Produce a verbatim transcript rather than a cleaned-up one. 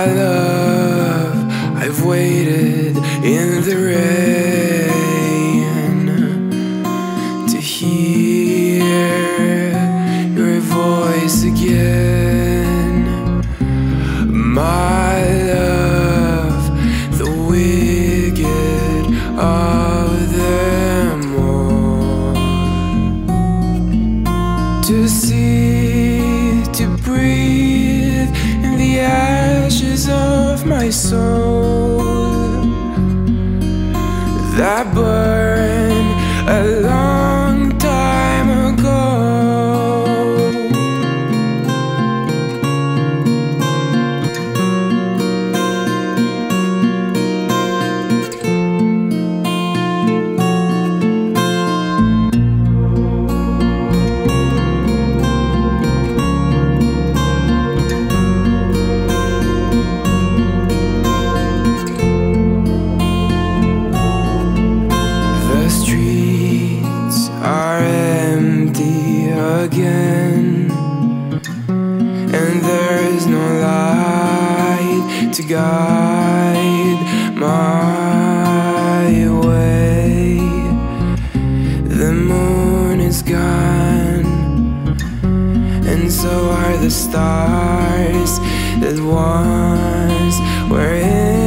My love, I've waited in the rain to hear your voice again. My love, the wicked of them all. To see, to breathe in the ashes of my soul that burn a long time ago. Again, and there is no light to guide my way. The moon is gone, and so are the stars that once were in